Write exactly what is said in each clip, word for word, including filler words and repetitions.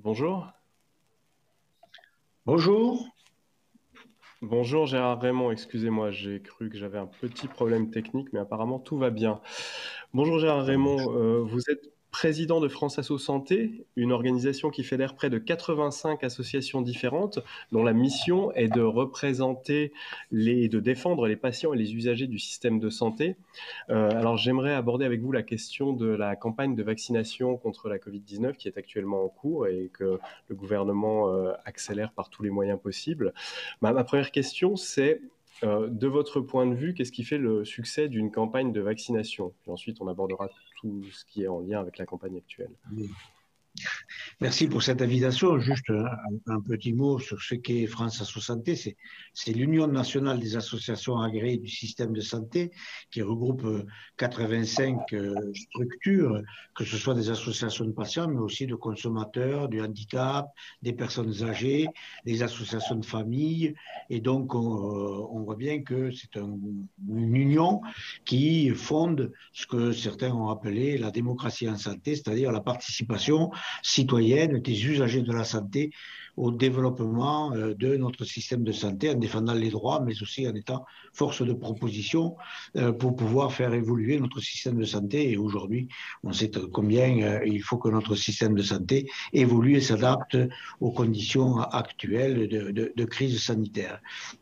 Bonjour. Bonjour. Bonjour Gérard Raymond, excusez-moi, j'ai cru que j'avais un petit problème technique, mais apparemment tout va bien. Bonjour Gérard Ça marche. Raymond, euh, vous êtes président de France Asso Santé, une organisation qui fédère près de quatre-vingt-cinq associations différentes, dont la mission est de représenter les, de défendre les patients et les usagers du système de santé. Euh, alors j'aimerais aborder avec vous la question de la campagne de vaccination contre la Covid dix-neuf qui est actuellement en cours et que le gouvernement euh, accélère par tous les moyens possibles. Ma, ma première question, c'est euh, de votre point de vue, qu'est-ce qui fait le succès d'une campagne de vaccination? Puis ensuite, on abordera tout ce qui est en lien avec la campagne actuelle. Merci pour cette invitation. Juste un, un petit mot sur ce qu'est France Asso Santé. C'est, c'est l'Union nationale des associations agréées du système de santé qui regroupe quatre-vingt-cinq structures, que ce soit des associations de patients, mais aussi de consommateurs, du handicap, des personnes âgées, des associations de famille. Et donc, on, on voit bien que c'est un, une union qui fonde ce que certains ont appelé la démocratie en santé, c'est-à-dire la participation citoyenne des usagers de la santé au développement de notre système de santé en défendant les droits, mais aussi en étant force de proposition pour pouvoir faire évoluer notre système de santé. Et aujourd'hui, on sait combien il faut que notre système de santé évolue et s'adapte aux conditions actuelles de, de, de crise sanitaire.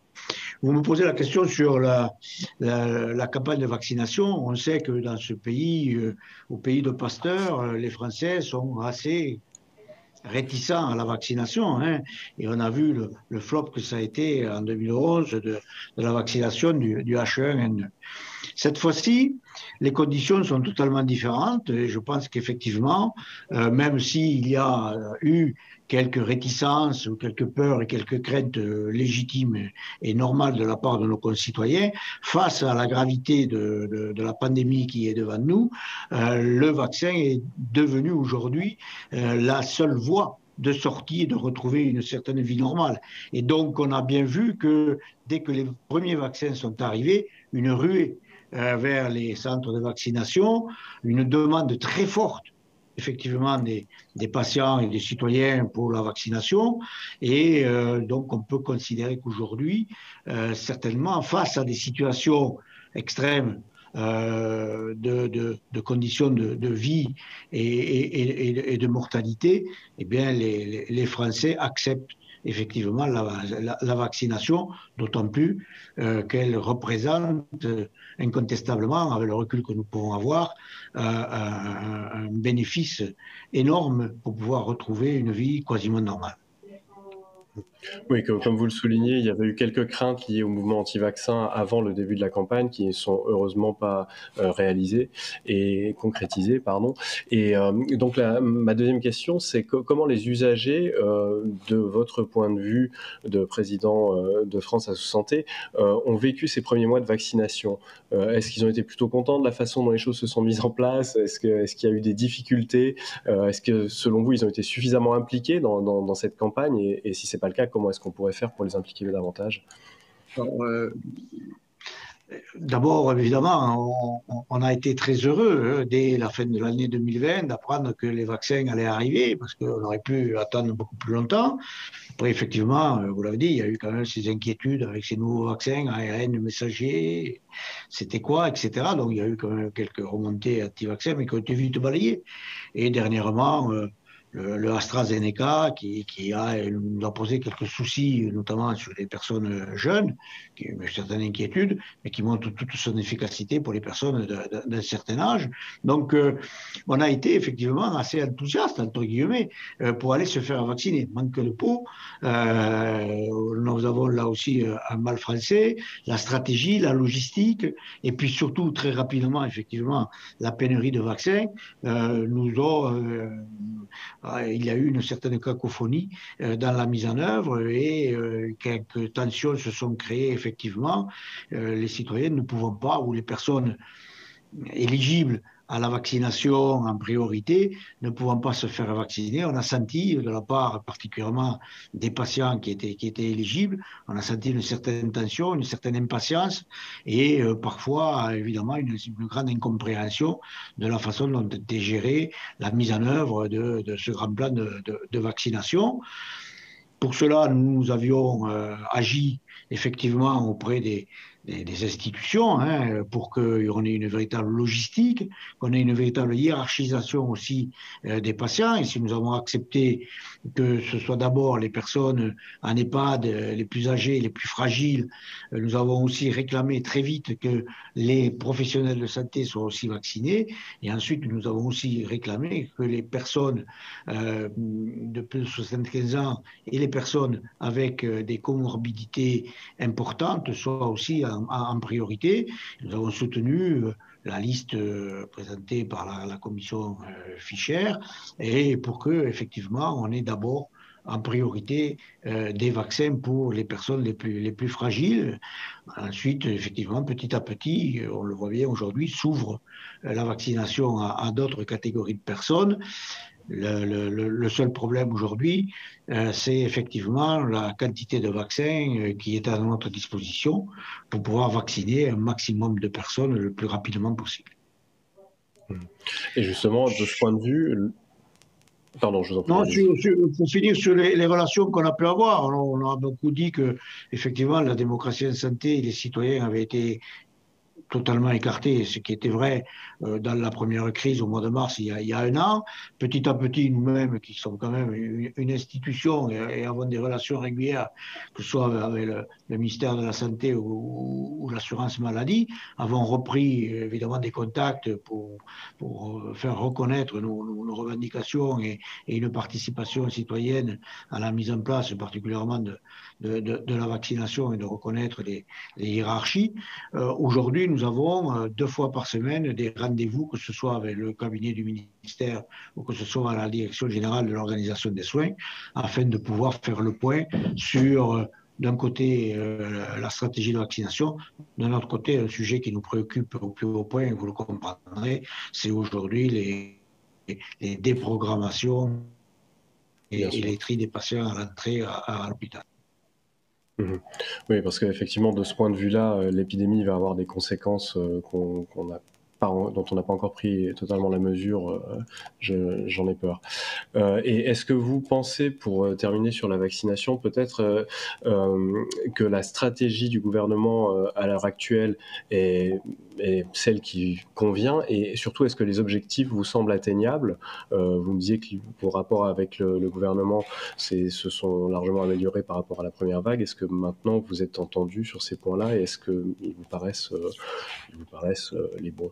Vous me posez la question sur la, la, la campagne de vaccination. On sait que dans ce pays, euh, au pays de Pasteur, euh, les Français sont assez réticents à la vaccination. Hein, et on a vu le, le flop que ça a été en deux mille onze de, de la vaccination du, du H un N deux. Cette fois-ci, les conditions sont totalement différentes et je pense qu'effectivement, euh, même s'il y a eu quelques réticences ou quelques peurs et quelques craintes légitimes et normales de la part de nos concitoyens, face à la gravité de, de, de la pandémie qui est devant nous, euh, le vaccin est devenu aujourd'hui euh, la seule voie de sortie et de retrouver une certaine vie normale. Et donc, on a bien vu que dès que les premiers vaccins sont arrivés, une ruée euh, vers les centres de vaccination, une demande très forte effectivement des, des patients et des citoyens pour la vaccination. Et euh, donc, on peut considérer qu'aujourd'hui, euh, certainement, face à des situations extrêmes euh, de, de, de conditions de, de vie et, et, et, et de mortalité, eh bien, les, les Français acceptent effectivement la, la, la vaccination, d'autant plus euh, qu'elle représente euh, incontestablement, avec le recul que nous pouvons avoir, euh, un, un bénéfice énorme pour pouvoir retrouver une vie quasiment normale. Oui, comme, comme vous le soulignez, il y avait eu quelques craintes liées au mouvement anti-vaccin avant le début de la campagne qui ne sont heureusement pas euh, réalisées et concrétisées, pardon. Et euh, donc la, ma deuxième question, c'est que, comment les usagers, euh, de votre point de vue de président euh, de France Asso Santé, euh, ont vécu ces premiers mois de vaccination? euh, Est-ce qu'ils ont été plutôt contents de la façon dont les choses se sont mises en place? Est-ce que, est-ce qu'il y a eu des difficultés? euh, Est-ce que, selon vous, ils ont été suffisamment impliqués dans, dans, dans cette campagne? Et, et si c'est pas le cas, comment est-ce qu'on pourrait faire pour les impliquer davantage? Alors, euh, D'abord, évidemment, on, on, a été très heureux hein, dès la fin de l'année deux mille vingt d'apprendre que les vaccins allaient arriver parce qu'on aurait pu attendre beaucoup plus longtemps. Après, effectivement, vous l'avez dit, il y a eu quand même ces inquiétudes avec ces nouveaux vaccins A R N messagers, c'était quoi, et cetera. Donc, il y a eu quand même quelques remontées anti-vaccins, mais qui ont été vite balayées. Et dernièrement, euh, le, le AstraZeneca qui, qui a, nous a posé quelques soucis, notamment sur les personnes jeunes, qui ont certaines inquiétudes, mais qui montre toute son efficacité pour les personnes d'un certain âge. Donc, euh, on a été effectivement assez enthousiaste, entre guillemets, euh, pour aller se faire vacciner. Manque de peau, euh, nous avons là aussi un mal français, la stratégie, la logistique, et puis surtout, très rapidement, effectivement, la pénurie de vaccins euh, nous ont... Euh, il y a eu une certaine cacophonie euh, dans la mise en œuvre et euh, quelques tensions se sont créées effectivement. Euh, les citoyens ne pouvant pas, ou les personnes éligibles à la vaccination en priorité, ne pouvant pas se faire vacciner, on a senti de la part particulièrement des patients qui étaient, qui étaient éligibles, on a senti une certaine tension, une certaine impatience et euh, parfois, évidemment, une, une, grande incompréhension de la façon dont était gérée la mise en œuvre de, de ce grand plan de, de, de vaccination. Pour cela, nous avions euh, agi effectivement auprès des, des, des institutions hein, pour qu'on ait une véritable logistique, qu'on ait une véritable hiérarchisation aussi euh, des patients. Et si nous avons accepté que ce soit d'abord les personnes en EHPAD, euh, les plus âgées, les plus fragiles, euh, nous avons aussi réclamé très vite que les professionnels de santé soient aussi vaccinés. Et ensuite, nous avons aussi réclamé que les personnes euh, de plus de soixante-quinze ans et les personnes avec euh, des comorbidités importantes soient aussi en, en priorité. Nous avons soutenu euh, la liste euh, présentée par la, la commission euh, Fischer et pour que effectivement on ait d'abord en priorité euh, des vaccins pour les personnes les plus, les plus fragiles. Ensuite, effectivement, petit à petit, on le voit bien aujourd'hui, s'ouvre euh, la vaccination à, à d'autres catégories de personnes. Le, le, le seul problème aujourd'hui, euh, c'est effectivement la quantité de vaccins euh, qui est à notre disposition pour pouvoir vacciner un maximum de personnes le plus rapidement possible. Et justement, de ce point de vue, pardon, je vous en prie. Non, sur, sur, pour finir sur les, les relations qu'on a pu avoir, on, on a beaucoup dit que effectivement la démocratie en santé et les citoyens avaient été totalement écarté, ce qui était vrai euh, dans la première crise au mois de mars il y a, il y a un an. Petit à petit, nous-mêmes, qui sommes quand même une, une institution et, et avons des relations régulières, que ce soit avec le, le ministère de la Santé ou, ou l'assurance maladie, avons repris évidemment des contacts pour, pour faire reconnaître nos, nos, nos revendications et, et une participation citoyenne à la mise en place, particulièrement de, de, de, de la vaccination et de reconnaître les, les hiérarchies. Euh, aujourd'hui, nous avons euh, deux fois par semaine des rendez-vous, que ce soit avec le cabinet du ministère ou que ce soit à la direction générale de l'organisation des soins, afin de pouvoir faire le point sur, euh, d'un côté, euh, la stratégie de vaccination, d'un autre côté, un sujet qui nous préoccupe au plus haut point, vous le comprendrez, c'est aujourd'hui les, les déprogrammations et, et les tris des patients à l'entrée à, à l'hôpital. Mmh. Oui, parce qu'effectivement, de ce point de vue-là, l'épidémie va avoir des conséquences qu'on qu'on a pas, dont on n'a pas encore pris totalement la mesure, je, j'en ai peur. Euh, et est-ce que vous pensez, pour terminer sur la vaccination, peut-être euh, euh, que la stratégie du gouvernement euh, à l'heure actuelle est, est celle qui convient, et surtout, est-ce que les objectifs vous semblent atteignables? euh, Vous me disiez que vos rapports avec le, le gouvernement se sont largement améliorés par rapport à la première vague. Est-ce que maintenant vous êtes entendu sur ces points-là, et est-ce qu'ils vous paraissent, euh, ils vous paraissent euh, les bons?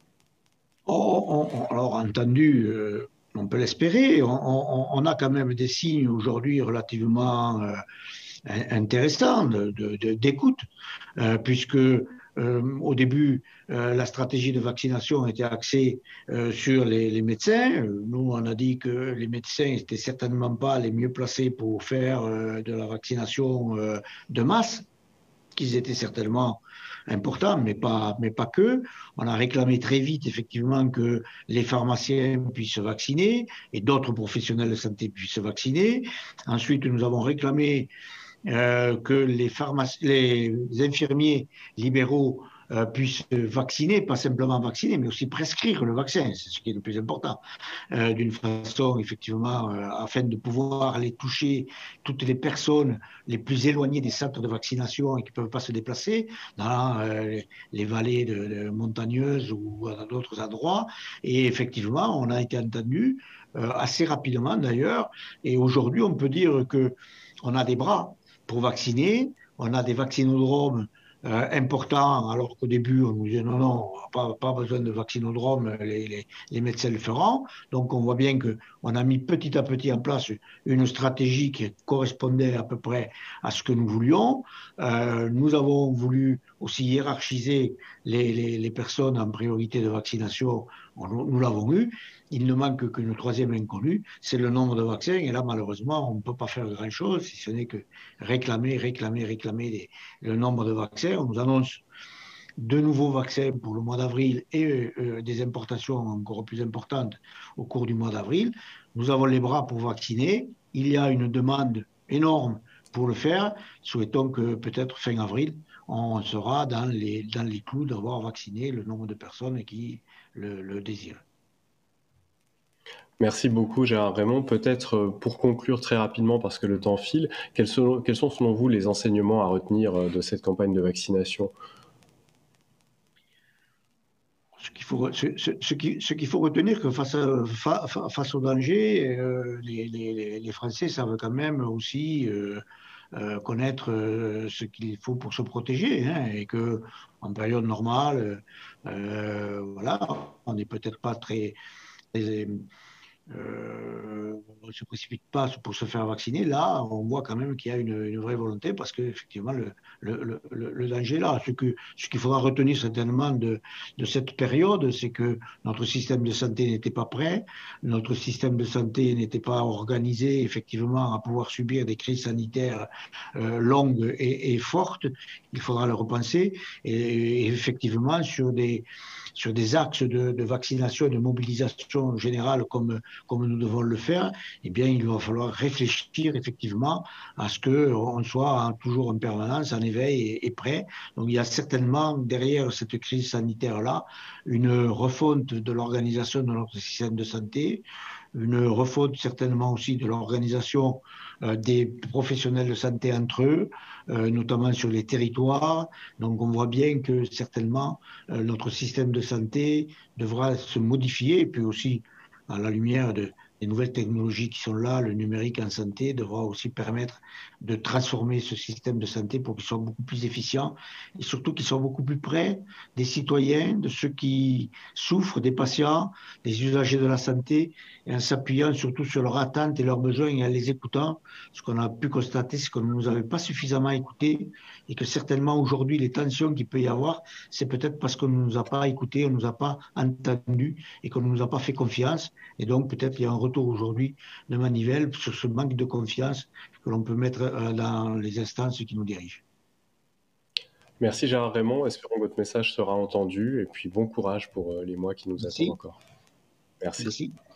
Oh, on, alors, entendu, euh, on peut l'espérer. On, on, on, a quand même des signes aujourd'hui relativement euh, intéressants d'écoute, euh, puisque euh, au début, euh, la stratégie de vaccination était axée euh, sur les, les médecins. Nous, on a dit que les médecins n'étaient certainement pas les mieux placés pour faire euh, de la vaccination euh, de masse, qu'ils étaient certainement importants, mais pas, mais pas que. On a réclamé très vite, effectivement, que les pharmaciens puissent se vacciner et d'autres professionnels de santé puissent se vacciner. Ensuite, nous avons réclamé euh, que les, les infirmiers libéraux euh, puissent vacciner, pas simplement vacciner, mais aussi prescrire le vaccin, c'est ce qui est le plus important, euh, d'une façon, effectivement, euh, afin de pouvoir aller toucher toutes les personnes les plus éloignées des centres de vaccination et qui ne peuvent pas se déplacer dans euh, les vallées de, de montagneuses ou à d'autres endroits. Et effectivement, on a été entendu euh, assez rapidement d'ailleurs, et aujourd'hui, on peut dire qu'on a des bras pour vacciner, on a des vaccinodromes euh, importants, alors qu'au début, on nous disait non, non, pas, pas besoin de vaccinodrome, les, les, les médecins le feront. Donc, on voit bien qu'on a mis petit à petit en place une stratégie qui correspondait à peu près à ce que nous voulions. Euh, nous avons voulu aussi hiérarchiser les, les, les personnes en priorité de vaccination. Nous, nous l'avons eu. Il ne manque qu'une troisième inconnue, c'est le nombre de vaccins. Et là, malheureusement, on ne peut pas faire grand-chose, si ce n'est que réclamer, réclamer, réclamer les, le nombre de vaccins. On nous annonce de nouveaux vaccins pour le mois d'avril et euh, des importations encore plus importantes au cours du mois d'avril. Nous avons les bras pour vacciner. Il y a une demande énorme pour le faire. Souhaitons que peut-être fin avril, on sera dans les, dans les clous d'avoir vacciné le nombre de personnes qui le, le désirent. Merci beaucoup Gérard Raymond. Peut-être euh, pour conclure très rapidement, parce que le temps file, quels sont, quels sont selon vous les enseignements à retenir euh, de cette campagne de vaccination? Ce qu'il faut, ce, ce, ce qu'il ce qu'il faut retenir, que face, à, fa, face au danger, euh, les, les, les Français savent quand même aussi euh, euh, connaître euh, ce qu'il faut pour se protéger, hein, et que en période normale, euh, voilà, on n'est peut-être pas très, très euh, on ne se précipite pas pour se faire vacciner. Là, on voit quand même qu'il y a une, une vraie volonté parce qu'effectivement, le, le, le, le, danger est là. Ce qu'il ce qu'il faudra retenir certainement de, de cette période, c'est que notre système de santé n'était pas prêt, notre système de santé n'était pas organisé effectivement à pouvoir subir des crises sanitaires euh, longues et, et fortes. Il faudra le repenser et, et effectivement sur des sur des axes de, de vaccination et de mobilisation générale comme, comme nous devons le faire, eh bien, il va falloir réfléchir effectivement à ce qu'on soit toujours en permanence en éveil et, et prêt. Donc, il y a certainement derrière cette crise sanitaire-là une refonte de l'organisation de notre système de santé, une refonte certainement aussi de l'organisation euh, des professionnels de santé entre eux, euh, notamment sur les territoires. Donc on voit bien que certainement euh, notre système de santé devra se modifier et puis aussi à la lumière de, des nouvelles technologies qui sont là, le numérique en santé devra aussi permettre de transformer ce système de santé pour qu'il soit beaucoup plus efficient et surtout qu'il soit beaucoup plus près des citoyens, de ceux qui souffrent, des patients, des usagers de la santé, et en s'appuyant surtout sur leurs attentes et leurs besoins et en les écoutant. Ce qu'on a pu constater, c'est qu'on ne nous avait pas suffisamment écoutés et que certainement aujourd'hui, les tensions qu'il peut y avoir, c'est peut-être parce qu'on ne nous a pas écoutés, on ne nous a pas entendus et qu'on ne nous a pas fait confiance. Et donc, peut-être il y a un retour aujourd'hui de manivelle sur ce manque de confiance que l'on peut mettre dans les instances qui nous dirigent. Merci Gérard Raymond, espérons que votre message sera entendu et puis bon courage pour les mois qui nous Merci. attendent encore. Merci. Merci.